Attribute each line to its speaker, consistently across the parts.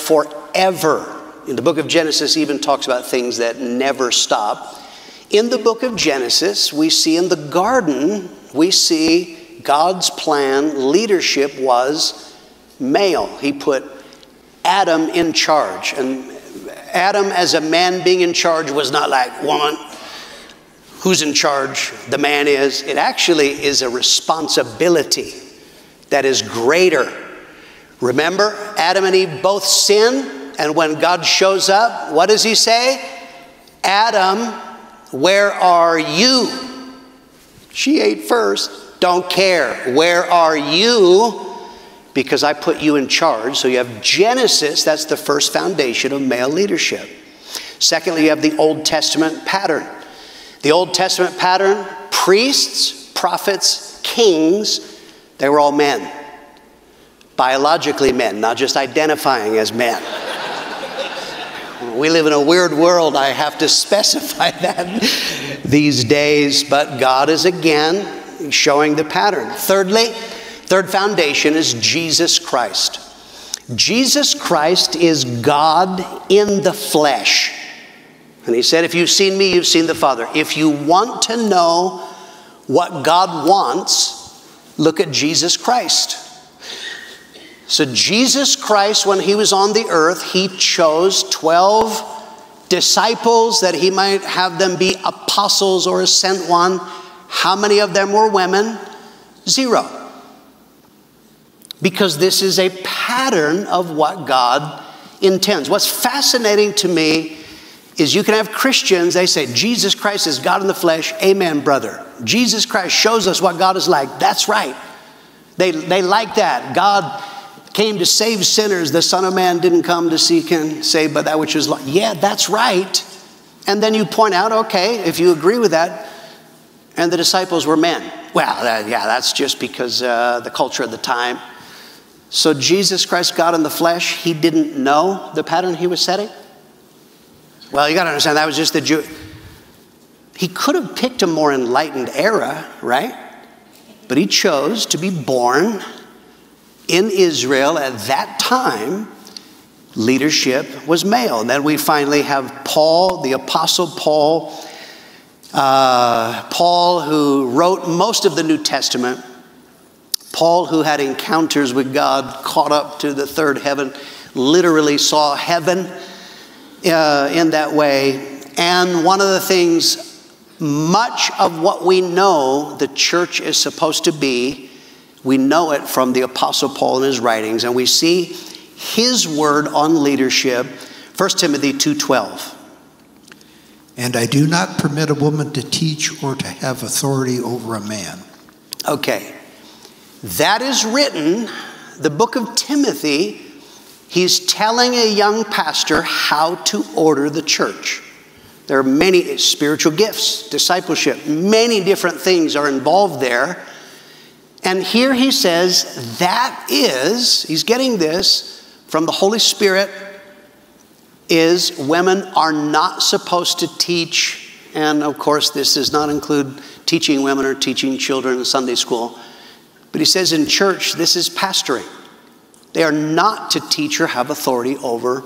Speaker 1: forever. In the book of Genesis even talks about things that never stop. In the book of Genesis, we see in the garden, we see God's plan, leadership was male. He put Adam in charge. And Adam as a man being in charge was not like, woman, who's in charge? The man is. It actually is a responsibility that is greater. Remember, Adam and Eve both sin, and when God shows up, what does he say? Adam, where are you? She ate first. Don't care. Where are you? Because I put you in charge. So you have Genesis. That's the first foundation of male leadership. Secondly, you have the Old Testament pattern. The Old Testament pattern, priests, prophets, kings, they were all men. Biologically men, not just identifying as men. We live in a weird world. I have to specify that these days. But God is again showing the pattern. Thirdly, third foundation is Jesus Christ. Jesus Christ is God in the flesh. And he said, if you've seen me, you've seen the Father. If you want to know what God wants, look at Jesus Christ. So Jesus Christ, when he was on the earth, he chose 12 disciples that he might have them be apostles or a sent one. How many of them were women? 0. Because this is a pattern of what God intends. What's fascinating to me is you can have Christians, they say, Jesus Christ is God in the flesh. Amen, brother. Jesus Christ shows us what God is like. That's right. They like that. God came to save sinners. The Son of Man didn't come to seek and save but that which is lost. Yeah, that's right. And then you point out, okay, if you agree with that, and the disciples were men. Well, yeah, that's just because the culture of the time. So Jesus Christ, God in the flesh, he didn't know the pattern he was setting? Well, you got to understand, that was just the Jew. He could have picked a more enlightened era, right? But he chose to be born in Israel at that time. Leadership was male. And then we finally have Paul, the Apostle Paul. Paul, who wrote most of the New Testament. Paul, who had encounters with God, caught up to the third heaven, literally saw heaven in that way. And one of the things, much of what we know the church is supposed to be, we know it from the Apostle Paul in his writings, and we see his word on leadership, 1 Timothy 2:12.
Speaker 2: And I do not permit a woman to teach or to have authority over a man.
Speaker 1: Okay, that is written, the book of Timothy, he's telling a young pastor how to order the church. There are many spiritual gifts, discipleship, many different things are involved there. And here he says that is, he's getting this from the Holy Spirit, is women are not supposed to teach. And of course, this does not include teaching women or teaching children in Sunday school. But he says in church, this is pastoring. They are not to teach or have authority over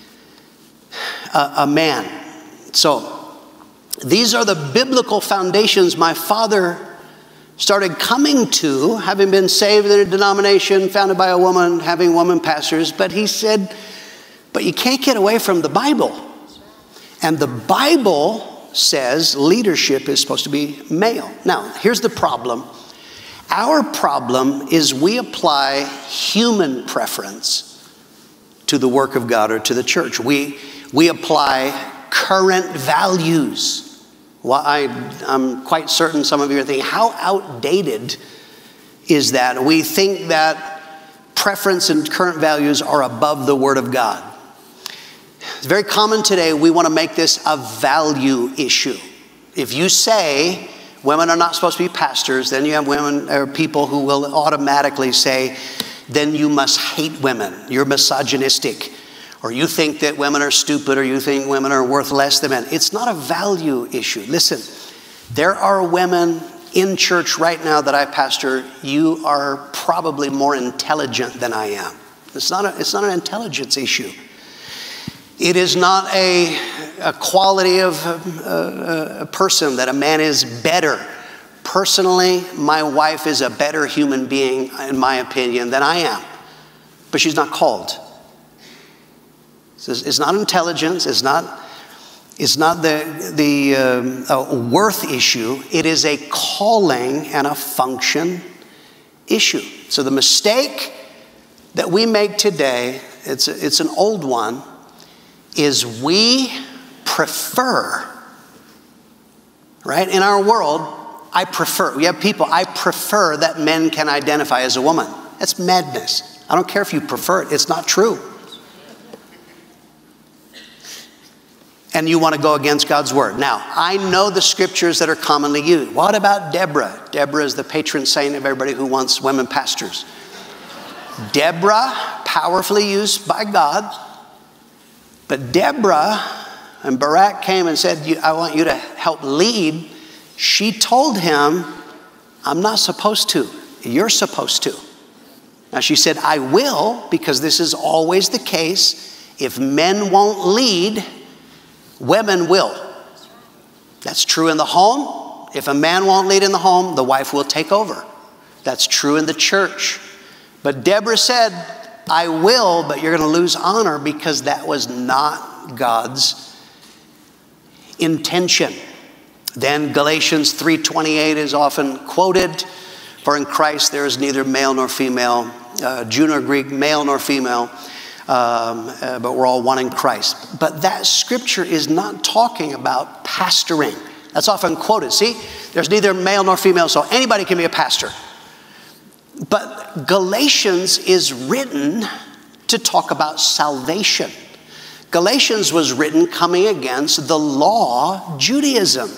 Speaker 1: a man. So these are the biblical foundations my father started coming to, having been saved in a denomination founded by a woman, having woman pastors. But he said, but you can't get away from the Bible. And the Bible says leadership is supposed to be male. Now, here's the problem. Our problem is we apply human preference to the work of God or to the church. We apply current values. Well, I'm quite certain some of you are thinking, how outdated is that? We think that preference and current values are above the Word of God. It's very common today, we want to make this a value issue. If you say women are not supposed to be pastors, then you have women or people who will automatically say, then you must hate women. You're misogynistic. Or you think that women are stupid, or you think women are worth less than men. It's not a value issue. Listen, there are women in church right now that I pastor. You are probably more intelligent than I am. It's not an intelligence issue. It is not a quality of a person that a man is better. Personally, my wife is a better human being, in my opinion, than I am. But she's not called. It's not intelligence. It's not the worth issue. It is a calling and a function issue. So the mistake that we make today, it's an old one, is we prefer, right? In our world, we have people, I prefer that men can identify as a woman. That's madness. I don't care if you prefer it. It's not true. And you want to go against God's word. Now, I know the scriptures that are commonly used. What about Deborah? Deborah is the patron saint of everybody who wants women pastors. Deborah, powerfully used by God. But Deborah, and Barak came and said, I want you to help lead. She told him, I'm not supposed to. You're supposed to. Now she said, I will, because this is always the case. If men won't lead, women will. That's true in the home. If a man won't lead in the home, the wife will take over. That's true in the church. But Deborah said, I will, but you're going to lose honor, because that was not God's intention. Then Galatians 3:28 is often quoted. For in Christ there is neither male nor female, Jew nor Greek, male nor female, but we're all one in Christ. But that scripture is not talking about pastoring. That's often quoted. See, there's neither male nor female, so anybody can be a pastor. But Galatians is written to talk about salvation. Galatians was written coming against the law, Judaism.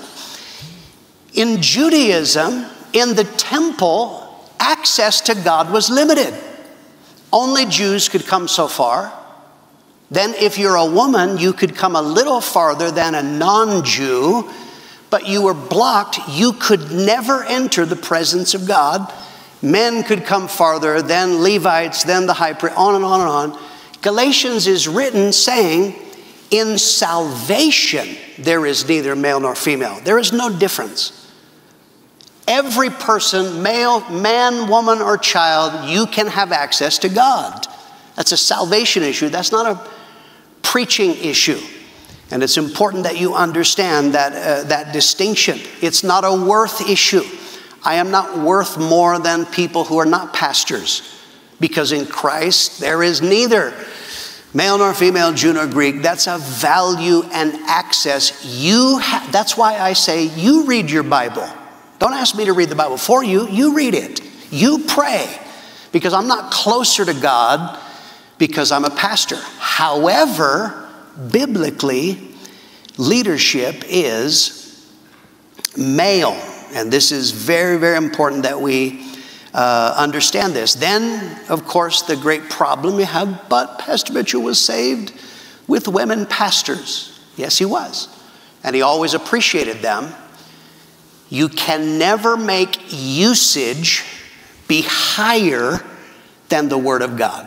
Speaker 1: In Judaism, in the temple, access to God was limited. Only Jews could come so far. Then if you're a woman, you could come a little farther than a non-Jew, but you were blocked. You could never enter the presence of God. Men could come farther, then Levites, then the high priest, on and on and on. Galatians is written saying, in salvation, there is neither male nor female. There is no difference. Every person, male, man, woman, or child, you can have access to God. That's a salvation issue. That's not a preaching issue. And it's important that you understand that distinction. It's not a worth issue. I am not worth more than people who are not pastors, because in Christ there is neither male nor female, Jew nor Greek. That's a value and access. That's why I say you read your Bible. Don't ask me to read the Bible for you. You read it. You pray, because I'm not closer to God because I'm a pastor. However, biblically, leadership is male. And this is very, very important that we understand this. Then, of course, the great problem you have, but Pastor Mitchell was saved with women pastors. Yes, he was. And he always appreciated them. You can never make usage be higher than the Word of God.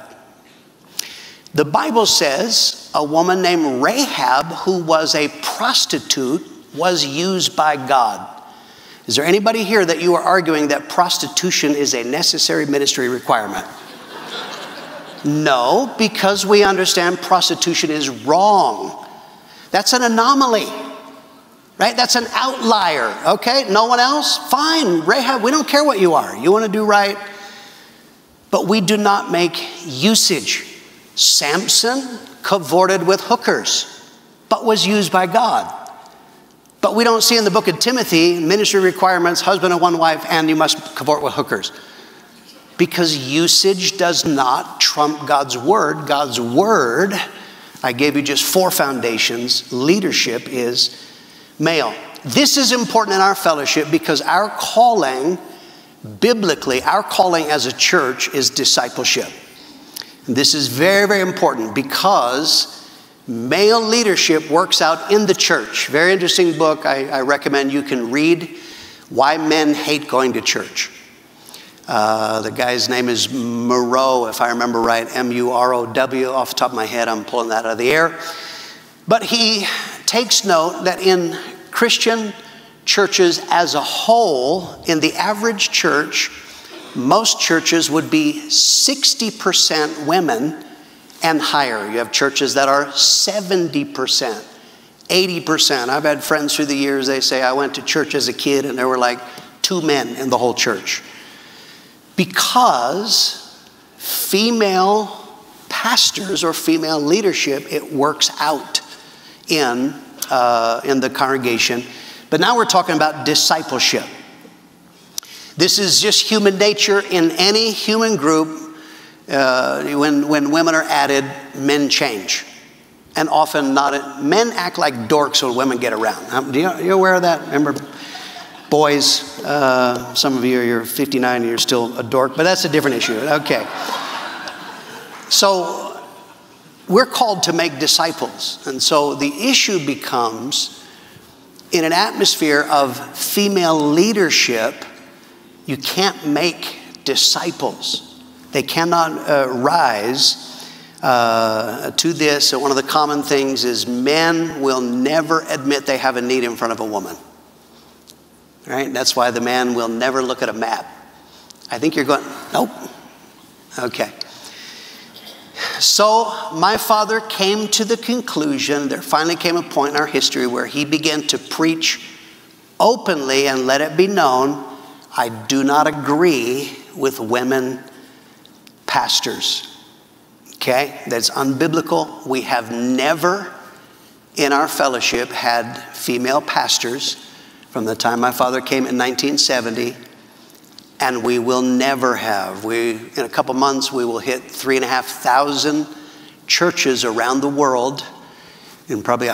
Speaker 1: The Bible says a woman named Rahab, who was a prostitute, was used by God. Is there anybody here that you are arguing that prostitution is a necessary ministry requirement? No, because we understand prostitution is wrong. That's an anomaly, right? That's an outlier, okay? No one else? Fine, Rahab, we don't care what you are. You want to do right? But we do not make usage. Samson cavorted with hookers, but was used by God. But we don't see in the book of Timothy, ministry requirements, husband and one wife, and you must cavort with hookers. Because usage does not trump God's word. God's word, I gave you just 4 foundations. Leadership is male. This is important in our fellowship because our calling, biblically, our calling as a church is discipleship. And this is very, very important because male leadership works out in the church. Very interesting book. I recommend you can read, Why Men Hate Going to Church. The guy's name is Moreau, if I remember right, M-U-R-O-W. Off the top of my head, I'm pulling that out of the air. But he takes note that in Christian churches as a whole, in the average church, most churches would be 60% women and higher. You have churches that are 70%, 80%. I've had friends through the years, they say, I went to church as a kid and there were like 2 men in the whole church. Because female pastors or female leadership, it works out in the congregation. But now we're talking about discipleship. This is just human nature in any human group. When women are added, men change. And often men act like dorks when women get around. You aware of that? Remember, boys, some of you, you're 59 and you're still a dork, but that's a different issue. Okay. So we're called to make disciples. And so the issue becomes, in an atmosphere of female leadership, you can't make disciples. They cannot rise to this. So one of the common things is men will never admit they have a need in front of a woman. Right? That's why the man will never look at a map. I think you're going, nope. Okay. So my father came to the conclusion, there finally came a point in our history where he began to preach openly and let it be known, I do not agree with women pastors. Okay? That's unbiblical. We have never in our fellowship had female pastors from the time my father came in 1970, and we will never have. In a couple months, we will hit 3,500 churches around the world in probably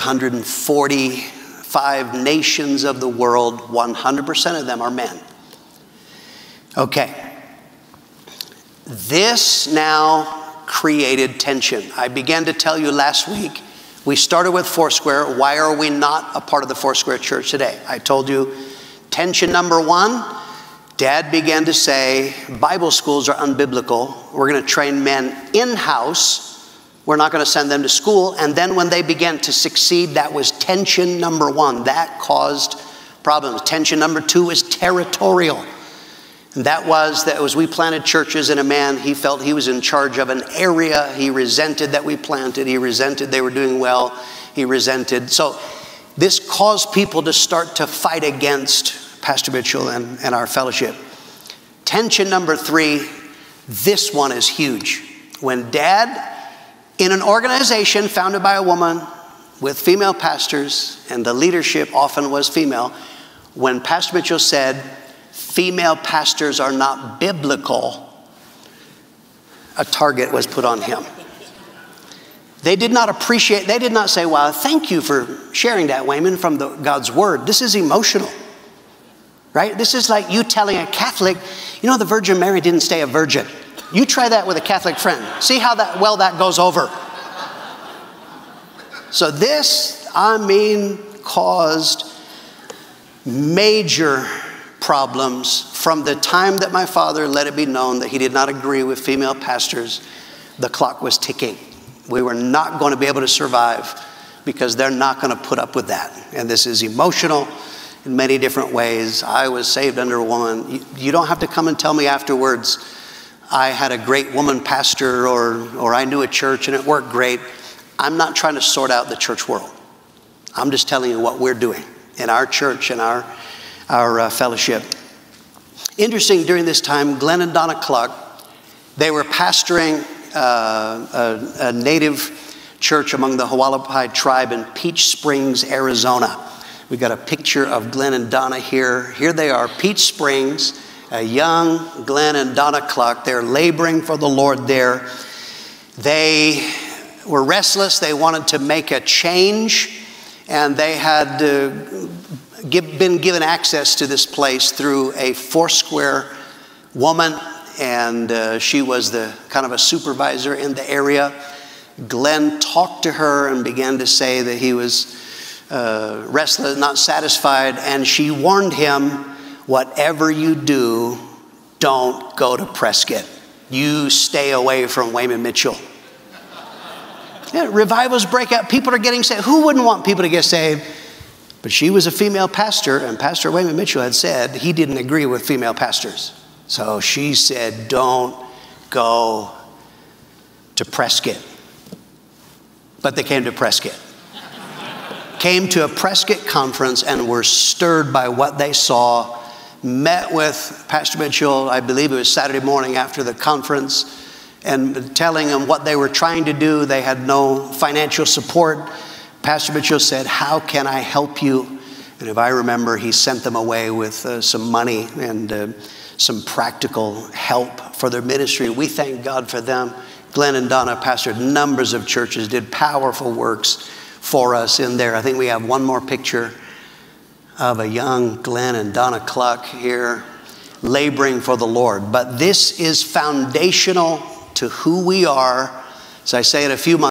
Speaker 1: 145 nations of the world. 100% of them are men. Okay. This now created tension. I began to tell you last week, we started with Foursquare. Why are we not a part of the Foursquare church today? I told you, tension number 1, Dad began to say, Bible schools are unbiblical. We're going to train men in-house. We're not going to send them to school. And then when they began to succeed, that was tension number 1. That caused problems. Tension number 2 is territorial. And that was we planted churches, and a man, he felt he was in charge of an area. He resented that we planted. He resented they were doing well. He resented. So this caused people to start to fight against Pastor Mitchell and our fellowship. Tension number 3, this one is huge. When Dad, in an organization founded by a woman with female pastors, and the leadership often was female, when Pastor Mitchell said, female pastors are not biblical, a target was put on him. They did not appreciate, they did not say, well, thank you for sharing that, Wayman, from God's word. This is emotional, right? This is like you telling a Catholic, you know, the Virgin Mary didn't stay a virgin. You try that with a Catholic friend. See how well that goes over. So this, caused major problems from the time that my father let it be known that he did not agree with female pastors. The clock was ticking. We were not going to be able to survive because they're not going to put up with that. And this is emotional in many different ways. I was saved under a woman. You don't have to come and tell me afterwards, I had a great woman pastor or I knew a church and it worked great. I'm not trying to sort out the church world. I'm just telling you what we're doing in our church and our fellowship. Interesting, during this time, Glenn and Donna Cluck, they were pastoring a native church among the Hualapai tribe in Peach Springs, Arizona. We got a picture of Glenn and Donna here. Here they are, Peach Springs, a young Glenn and Donna Cluck. They're laboring for the Lord there. They were restless. They wanted to make a change, and they had been given access to this place through a Foursquare woman, and she was the kind of a supervisor in the area. Glenn talked to her and began to say that he was restless, not satisfied, and she warned him, whatever you do, don't go to Prescott. You stay away from Wayman Mitchell. Yeah, revivals break out. People are getting saved. Who wouldn't want people to get saved? But she was a female pastor, and Pastor Wayman Mitchell had said he didn't agree with female pastors. So she said, don't go to Prescott. But they came to Prescott. Came to a Prescott conference and were stirred by what they saw. Met with Pastor Mitchell, I believe it was Saturday morning after the conference, and telling them what they were trying to do. They had no financial support. Pastor Mitchell said, how can I help you? And if I remember, he sent them away with some money and some practical help for their ministry. We thank God for them. Glenn and Donna pastored numbers of churches, did powerful works for us in there. I think we have one more picture of a young Glenn and Donna Cluck here laboring for the Lord. But this is foundational to who we are. As I say in a few months,